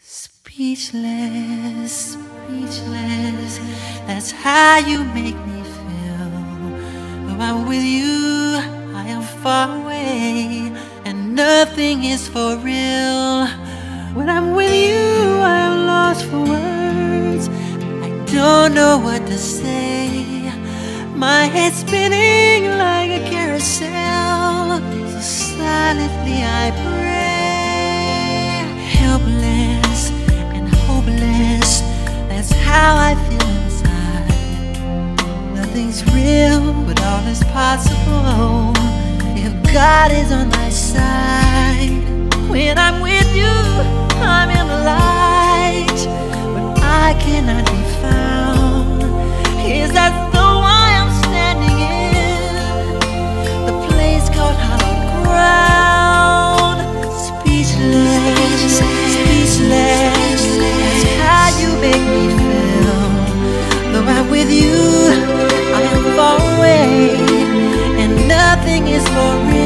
Speechless, speechless, that's how you make me feel. When I'm with you, I am far away, and nothing is for real. When I'm with you, I am lost for words. I don't know what to say. My head's spinning like a carousel, so silently I pray. Helpless and hopeless, that's how I feel inside. Nothing's real, but all is possible if God is on my side. When I'm with you, I'm in the light, but I cannot be found. Is that the one I'm standing in? The place called hallowed ground. Speechless, speechless, that's how you make me feel. Though I'm with you, I am far away, and nothing is for real.